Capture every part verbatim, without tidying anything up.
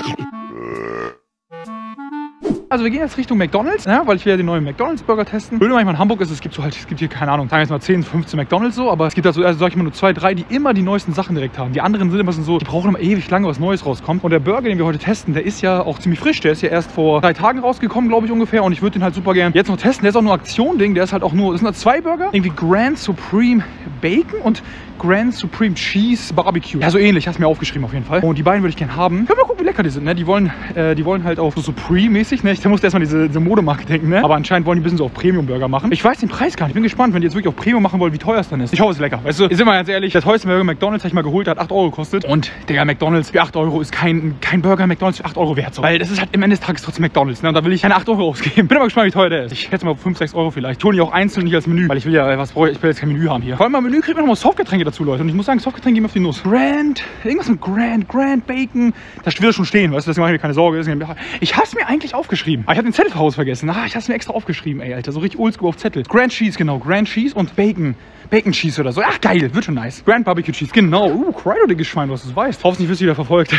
Also wir gehen jetzt Richtung McDonald's, ja, weil ich will ja den neuen McDonald's-Burger testen. Wenn manchmal in Hamburg ist, es gibt so halt, es gibt hier, keine Ahnung, sagen wir jetzt mal zehn, fünfzehn McDonald's so, aber es gibt also, also sag ich mal, nur zwei, drei, die immer die neuesten Sachen direkt haben. Die anderen sind immer so, die brauchen immer ewig lange, was Neues rauskommt. Und der Burger, den wir heute testen, der ist ja auch ziemlich frisch. Der ist ja erst vor drei Tagen rausgekommen, glaube ich, ungefähr. Und ich würde den halt super gern jetzt noch testen. Der ist auch nur Aktion-Ding, der ist halt auch nur, das sind halt zwei Burger. Irgendwie Grand Supreme Bacon und Grand Supreme Cheese Barbecue. Ja, so ähnlich, hast du mir aufgeschrieben auf jeden Fall. Und die beiden würde ich gerne haben. Können wir mal gucken, wie lecker die sind, ne? Die wollen, äh, die wollen halt auch so Supreme-mäßig, ne? Da musst du erstmal diese, diese Modemarke denken, ne? Aber anscheinend wollen die ein bisschen so auf Premium-Burger machen. Ich weiß den Preis gar nicht. Ich bin gespannt, wenn die jetzt wirklich auf Premium machen wollen, wie teuer es dann ist. Ich hoffe, es ist lecker. Weißt du, ist immer ganz ehrlich, der teuerste Burger McDonald's habe ich mal geholt, hat acht Euro gekostet. Und der McDonald's für acht Euro ist kein, kein Burger McDonald's für acht Euro wert. So. Weil das ist halt im Ende des Tages trotzdem McDonald's, ne? Und da will ich keine acht Euro ausgeben. Bin aber gespannt, wie teuer der ist. Ich schätze mal fünf, sechs Euro vielleicht. Ich hole die auch einzeln, nicht als Menü. Weil ich will ja, was brauche ich? Ich will jetzt kein Menü haben hier. Vor allem beim Menü kriegt man noch mal Softgetränke dazu, Leute. Und ich muss sagen, Softgetränke gehen mir auf die Nuss. Grand, irgendwas mit Grand, Grand Bacon. Das will schon stehen, weißt du, deswegen mache ich mir keine Sorge. Ich habe es mir eigentlich aufgeschrieben. Aber ich habe den Zettel zu Hause vergessen. Ah, ich habe es mir extra aufgeschrieben, ey, Alter. So richtig oldschool auf Zettel. Grand Cheese, genau. Grand Cheese und Bacon. Bacon Cheese oder so. Ach, geil. Wird schon nice. Grand Barbecue Cheese, genau. Uh, Crido, dickes Schwein, was du weißt. Hoffentlich wirst du wieder verfolgt.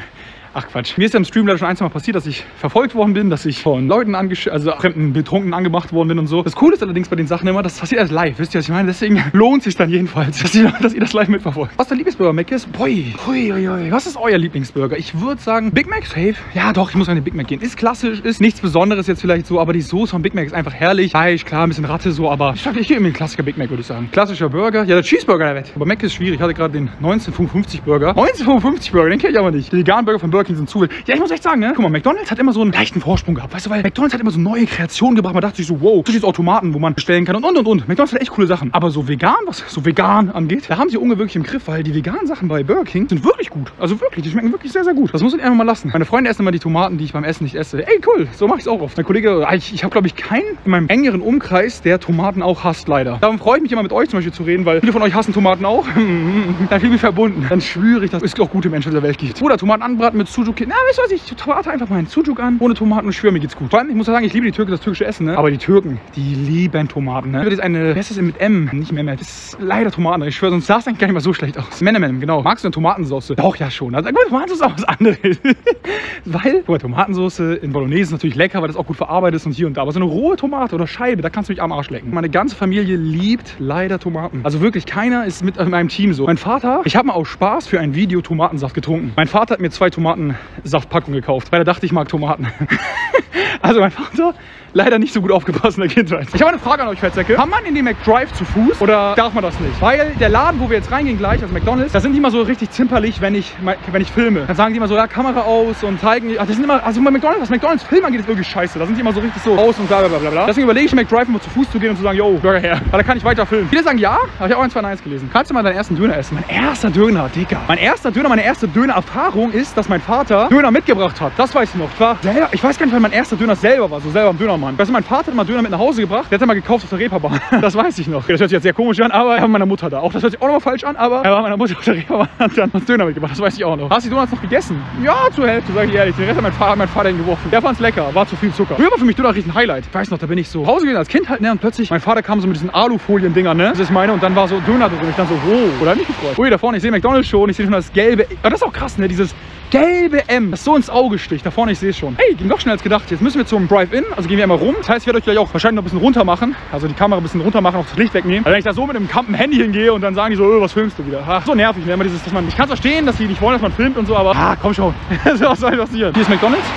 Ach Quatsch. Mir ist ja im Stream leider schon ein, zwei Mal passiert, dass ich verfolgt worden bin, dass ich von Leuten, also fremden Betrunkenen angemacht worden bin und so. Das Coole ist allerdings bei den Sachen immer, das passiert erst live. Wisst ihr, was ich meine? Deswegen lohnt sich dann jedenfalls, dass ihr, dass ihr das live mitverfolgt. Was der Lieblingsburger Mac ist? Boi. Hui, hui, hui. Was ist euer Lieblingsburger? Ich würde sagen, Big Mac safe. Ja doch, ich muss an den Big Mac gehen. Ist klassisch, ist nichts Besonderes jetzt vielleicht so, aber die Soße von Big Mac ist einfach herrlich. Fleisch, klar, ein bisschen Ratte so, aber ich sag, ich gehe immer den Klassiker Big Mac, würde ich sagen. Klassischer Burger. Ja, der Cheeseburger, der Wett. Aber Mac ist schwierig. Ich hatte gerade den neunzehnhundertfünfundfünfzig Burger. neunzehnhundertfünfundfünfzig Burger, den kenne ich aber nicht. Die veganen Burger von Burger King sind zu wild. Ja, ich muss echt sagen, ne? Guck mal, McDonald's hat immer so einen leichten Vorsprung gehabt, weißt du, weil McDonald's hat immer so neue Kreationen gebracht. Man dachte sich so, wow, das sind Automaten, wo man bestellen kann und und und und. McDonald's hat echt coole Sachen. Aber so vegan, was so vegan angeht, da haben sie Unge wirklich im Griff, weil die veganen Sachen bei Burger King sind wirklich gut. Also wirklich, die schmecken wirklich sehr, sehr gut. Das muss ich einfach mal lassen. Meine Freunde essen immer die Tomaten, die ich beim Essen nicht esse. Ey, cool, so mache ich es auch oft. Mein Kollege, ich, ich habe glaube ich keinen in meinem engeren Umkreis, der Tomaten auch hasst, leider. Darum freue ich mich immer mit euch zum Beispiel zu reden, weil viele von euch hassen Tomaten auch. Dann fühle ich mich verbunden. Dann schwöre ich, dass es auch gute Menschen in der Welt gibt. Oder Tomaten anbraten mit Sujuk. Na, weißt du was, ich Tomate einfach mal einen Sujuk an, ohne Tomaten und ich schwöre, mir geht's gut. Vor allem, ich muss sagen, ich liebe die Türken, das türkische Essen, ne? Aber die Türken, die lieben Tomaten, ne? Das ist eine, das ist mit M, nicht mehr mehr. Das ist leider Tomaten, ich schwöre, sonst sah es eigentlich gar nicht mal so schlecht aus. Menemen, genau. Magst du eine Tomatensauce? Doch, ja schon. Also, gut, Tomatensauce ist auch was anderes. Weil, guck mal, Tomatensauce in Bolognese ist natürlich lecker, weil das auch gut verarbeitet ist und hier und da. Aber so eine rohe Tomate oder Scheibe, da kannst du mich am Arsch lecken. Meine ganze Familie liebt leider Tomaten. Also wirklich, keiner ist mit in meinem Team so. Mein Vater, ich habe mal aus Spaß für ein Video Tomatensaft getrunken. Mein Vater hat mir zwei Tomatensaftpackungen gekauft, weil er dachte, ich mag Tomaten. Also mein Vater leider nicht so gut aufgepasst in der Kindheit. Ich habe eine Frage an euch, Fettsäcke. Kann man in den McDrive zu Fuß oder darf man das nicht? Weil der Laden, wo wir jetzt reingehen gleich, also McDonald's, da sind die immer so richtig zimperlich, wenn ich, wenn ich filme. Dann sagen die immer so, ja, Kamera aus und zeigen, ach, das sind immer, also bei McDonald's, was McDonald's Film angeht, ist wirklich scheiße. Da sind die immer so richtig so aus und bla bla bla bla. Deswegen überlege ich, McDrive immer zu Fuß zu gehen und zu sagen, yo, Burger her. Weil da kann ich weiter filmen. Viele sagen ja, aber ich habe auch ein, zwei Neins gelesen. Kannst du mal deinen ersten Döner essen? Mein erster Döner, Digga. Mein erster Döner, meine erste Döner-Erfahrung ist, dass mein Vater Döner mitgebracht hat. Das weiß ich noch. Ich war selber, ich weiß gar nicht, weil mein erster Döner selber war, so selber am Dönermann. Weißt du, mein Vater hat immer Döner mit nach Hause gebracht. Der hat er mal gekauft auf der Reeperbahn. Das weiß ich noch. Das hört sich jetzt sehr komisch an, aber er war meiner Mutter da. Auch das hört sich auch nochmal falsch an, aber er war meiner Mutter auf der Reeperbahn und hat dann uns Döner mitgebracht. Das weiß ich auch noch. Hast du die Donuts noch gegessen? Ja, zur Hälfte, sage ich ehrlich. Den Rest hat mein Vater, mein Vater geworfen. Der fand's lecker, war zu viel Zucker. Früher war für mich Döner richtig ein Highlight. Ich weiß noch, da bin ich so nach Hause gegangen als Kind halt, ne? Und plötzlich, mein Vater kam so mit diesen Alufolien-Dingern, ne? Das ist meine. Und dann war so Döner drin. Ich dann so, wow. Oder hab mich gefreut. Ui, da vorne, ich sehe McDonald's schon. Ich sehe schon das gelbe. Aber das ist auch krass, ne? Dieses gelbe M, das so ins Auge sticht. Da vorne, ich sehe es schon. Hey, ging doch schneller als gedacht. Jetzt müssen wir zum Drive-In. Also gehen wir einmal rum. Das heißt, ich werde euch gleich auch wahrscheinlich noch ein bisschen runter machen. Also die Kamera ein bisschen runter machen, auch das Licht wegnehmen. Weil wenn ich da so mit einem Kampen Handy hingehe und dann sagen die so, öh, was filmst du wieder? Ach, so nervig, ne? Immer dieses, dass man, ich kann verstehen, dass die nicht wollen, dass man filmt und so, aber ah, komm schon. Was soll passieren? Hier ist McDonald's.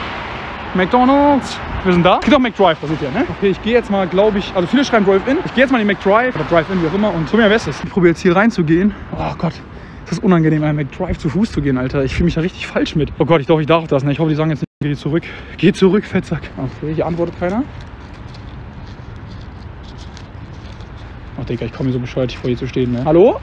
McDonald's. Wir sind da. Es gibt auch McDrive, da seht ihr, ne? Okay, ich gehe jetzt mal, glaube ich, also viele schreiben Drive-In. Ich gehe jetzt mal in den McDrive oder Drive-In, wie auch immer, und tu mir mein Bestes. Ich probiere jetzt hier reinzugehen. Oh Gott. Das ist unangenehm, einen McDrive zu Fuß zu gehen, Alter. Ich fühle mich da richtig falsch mit. Oh Gott, ich glaube, ich darf das nicht. Ich hoffe, die sagen jetzt nicht, geh zurück. Geh zurück, Fettsack. Okay, hier antwortet keiner. Ach, Digga, ich komme mir so bescheuert, vor hier zu stehen, ne? Hallo?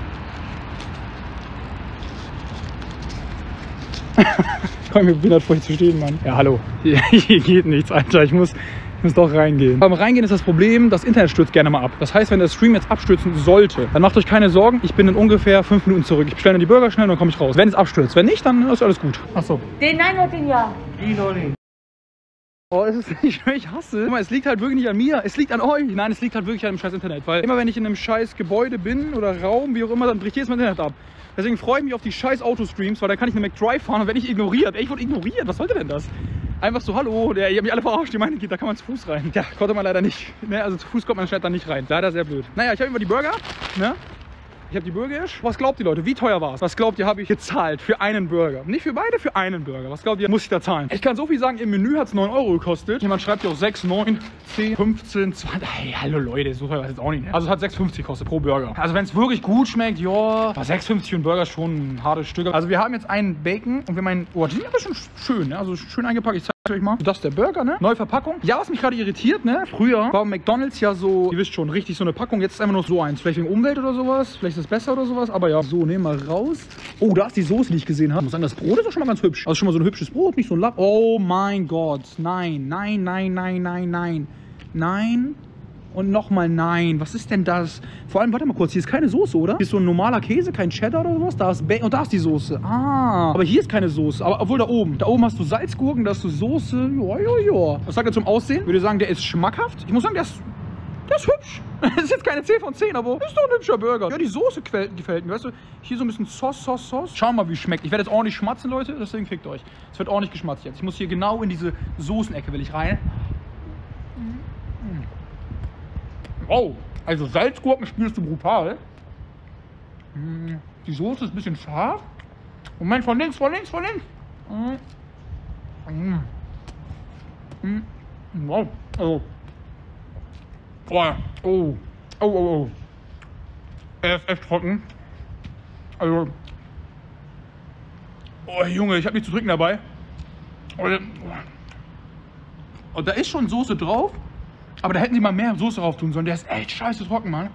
Ich komme mir behindert vor hier zu stehen, Mann. Ja, hallo. Hier, hier geht nichts, Alter. Ich muss... Ich muss doch reingehen. Beim Reingehen ist das Problem, das Internet stürzt gerne mal ab. Das heißt, wenn der Stream jetzt abstürzen sollte, dann macht euch keine Sorgen. Ich bin in ungefähr fünf Minuten zurück. Ich bestelle dann die Burger schnell und dann komme ich raus. Wenn es abstürzt. Wenn nicht, dann ist alles gut. Ach so. Den nein oder den ja? Oh, es ist nicht, ich hasse. Guck mal, es liegt halt wirklich nicht an mir. Es liegt an euch. Nein, es liegt halt wirklich an dem scheiß Internet. Weil immer wenn ich in einem scheiß Gebäude bin oder Raum, wie auch immer, dann bricht jedes Mal Internet ab. Deswegen freue ich mich auf die scheiß Autostreams, weil dann kann ich eine McDrive fahren und wenn ich ignoriert. Ey, ich wurde ignoriert. Was sollte denn das? Einfach so, hallo, der, ihr habt mich alle verarscht. Die meinen, da kann man zu Fuß rein. Ja, konnte man leider nicht. Ne, also zu Fuß kommt man schnell dann nicht rein. Leider sehr blöd. Naja, ich habe immer die Burger. Ne? Ich habe die Burger. Was glaubt ihr, Leute? Wie teuer war es? Was glaubt ihr, habe ich gezahlt für einen Burger? Nicht für beide, für einen Burger. Was glaubt ihr, muss ich da zahlen? Ich kann so viel sagen, im Menü hat es neun Euro gekostet. Jemand schreibt hier auch sechs, neun, zehn, fünfzehn, zwanzig. Hey, hallo Leute, so teuer war es jetzt auch nicht. Ne? Also es hat sechs fünfzig gekostet pro Burger. Also wenn es wirklich gut schmeckt, ja, war sechs fünfzig für einen Burger schon ein hartes Stück. Also wir haben jetzt einen Bacon und wir meinen, oh, die sind aber schon schön, ne? Also schön eingepackt. Ich zeige euch mal. Das ist der Burger, ne? Neue Verpackung. Ja, was mich gerade irritiert, ne? Früher war McDonald's ja so, ihr wisst schon, richtig so eine Packung. Jetzt ist einfach nur so eins. Vielleicht wegen Umwelt oder sowas. Vielleicht ist es besser oder sowas. Aber ja, so, nehmen wir raus. Oh, da ist die Soße, die ich gesehen habe. Ich muss sagen, das Brot ist auch schon mal ganz hübsch. Also schon mal so ein hübsches Brot, nicht so ein Lapp. Oh mein Gott. Nein, nein, nein, nein, nein, nein. Nein. Und nochmal nein. Was ist denn das? Vor allem, warte mal kurz, hier ist keine Soße, oder? Hier ist so ein normaler Käse, kein Cheddar oder sowas. Da ist Bacon und da ist die Soße. Ah, aber hier ist keine Soße. Aber obwohl da oben. Da oben hast du Salzgurken, da hast du Soße. Ja, ja, ja. Was sagt ihr zum Aussehen? Würde sagen, der ist schmackhaft. Ich muss sagen, der ist, der ist hübsch. Das ist jetzt keine zehn von zehn, aber ist doch ein hübscher Burger. Ja, die Soße gefällt mir. Weißt du, hier so ein bisschen Sauce, Sauce, Sauce. Schauen wir mal, wie es schmeckt. Ich werde jetzt ordentlich schmatzen, Leute. Deswegen fickt euch. Es wird ordentlich geschmatzt jetzt. Ich muss hier genau in diese Soßenecke will ich rein. Oh, also Salzgurken spürst du brutal. Die Soße ist ein bisschen scharf. Moment, von links, von links, von links. Wow. Oh. Oh. Oh. Oh, oh, oh. Er ist echt trocken. Also. Oh, Junge, ich habe nichts zu trinken dabei. Und da ist schon Soße drauf. Aber da hätten sie mal mehr Soße drauf tun sollen. Der ist echt scheiße trocken, Mann.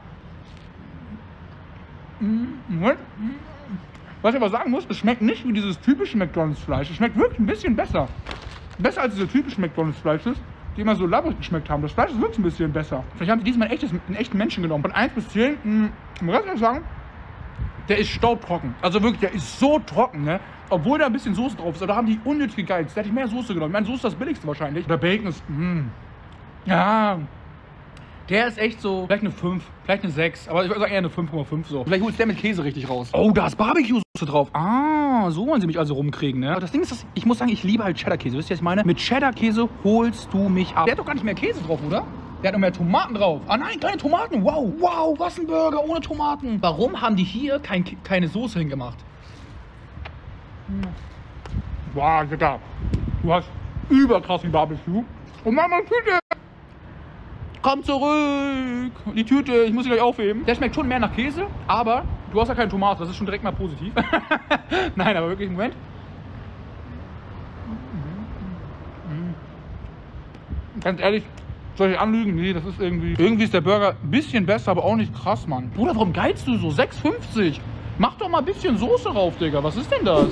Was ich aber sagen muss, es schmeckt nicht wie dieses typische McDonald's-Fleisch. Es schmeckt wirklich ein bisschen besser. Besser als diese typischen McDonald's-Fleisches, die immer so labbrig geschmeckt haben. Das Fleisch ist wirklich ein bisschen besser. Vielleicht haben sie diesmal ein echtes, einen echten Menschen genommen. Von eins bis zehn, mh, muss ich ehrlich sagen, der ist staubtrocken. Also wirklich, der ist so trocken, ne? Obwohl da ein bisschen Soße drauf ist. Aber da haben die unnötig gegeizt. Da hätte ich mehr Soße genommen. Ich meine, Soße ist das billigste wahrscheinlich. Der Bacon ist, mh. Ja, der ist echt so, vielleicht eine fünf, vielleicht eine sechs, aber ich würde sagen eher eine fünf Komma fünf so. Vielleicht holt der mit Käse richtig raus. Oh, da ist Barbecue-Soße drauf. Ah, so wollen sie mich also rumkriegen, ne? Aber das Ding ist, dass ich muss sagen, ich liebe halt Cheddar-Käse. Wisst ihr, was ich meine? Mit Cheddar-Käse holst du mich ab. Der hat doch gar nicht mehr Käse drauf, oder? Der hat noch mehr Tomaten drauf. Ah nein, keine Tomaten. Wow, wow, was ein Burger ohne Tomaten. Warum haben die hier kein, keine Soße hingemacht? Wow, Digga. Du hast überkrass wie Barbecue. Und Mama, Tüte! Komm zurück! Die Tüte, ich muss sie gleich aufheben. Der schmeckt schon mehr nach Käse, aber du hast ja keine Tomate, das ist schon direkt mal positiv. Nein, aber wirklich, Moment. Ganz ehrlich, soll ich anlügen? Nee, das ist irgendwie... Irgendwie ist der Burger ein bisschen besser, aber auch nicht krass, Mann. Bruder, warum geilst du so? sechs fünfzig! Mach doch mal ein bisschen Soße rauf, Digga. Was ist denn das?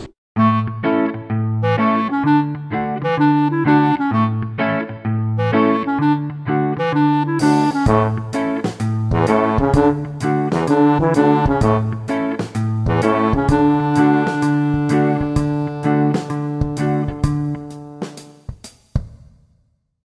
Thank you.